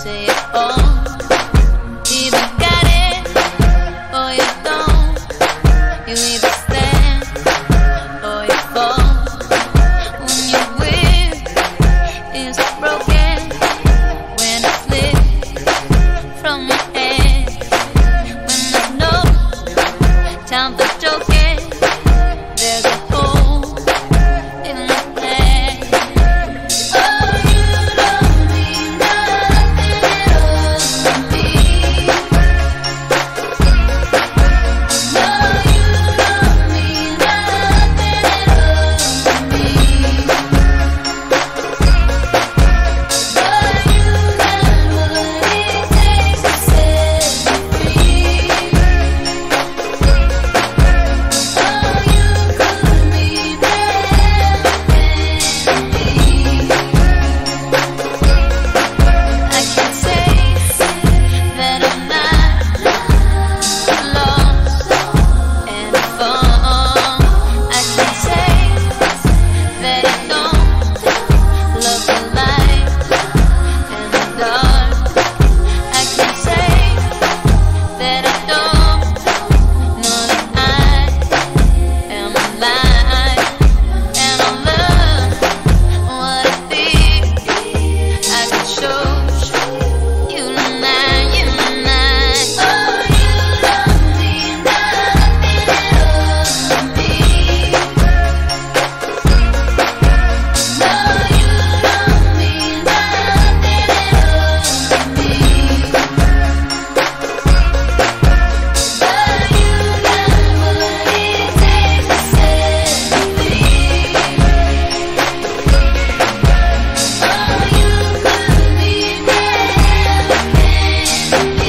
say it all. Either got it or you don't. You either stand or you fall. When your will is broken, when it slips from your hand, when there's no time for joking, there's a hole in the plan. Oh, you don't mean nothing at all to me. No, you don't mean nothing at all to me. But you got what it takes to set me free. Oh, you could mean everything to me. I can say that I'm not lost and found. I can say that I don't love the light and the dark. I can say that I don't know that I am alive, and I love what I feel. I can show you tonight, you tonight. Oh, you don't mean nothing at all to me. No, you don't mean nothing at all to me. But you got what it takes to set me free. Oh, you could mean everything to me.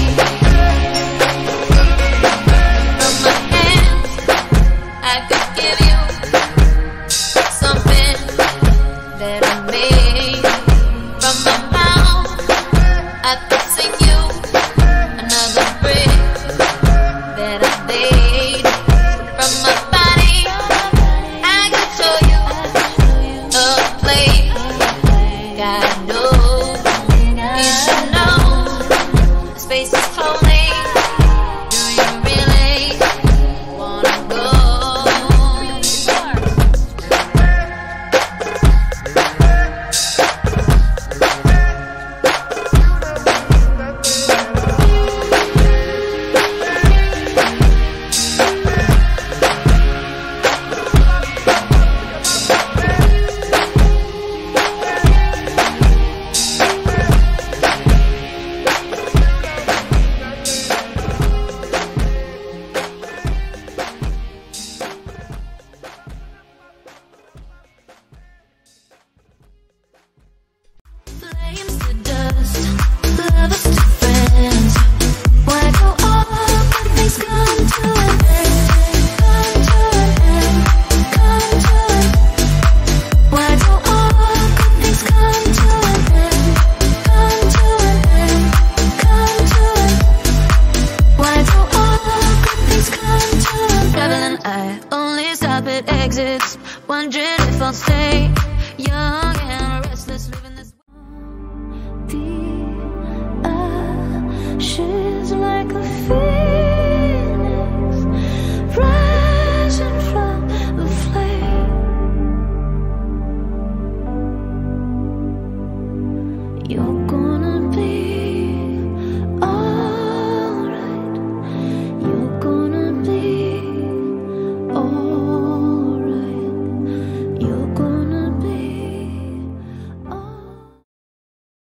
From my hands, I could give you something that I made. From my mouth, I could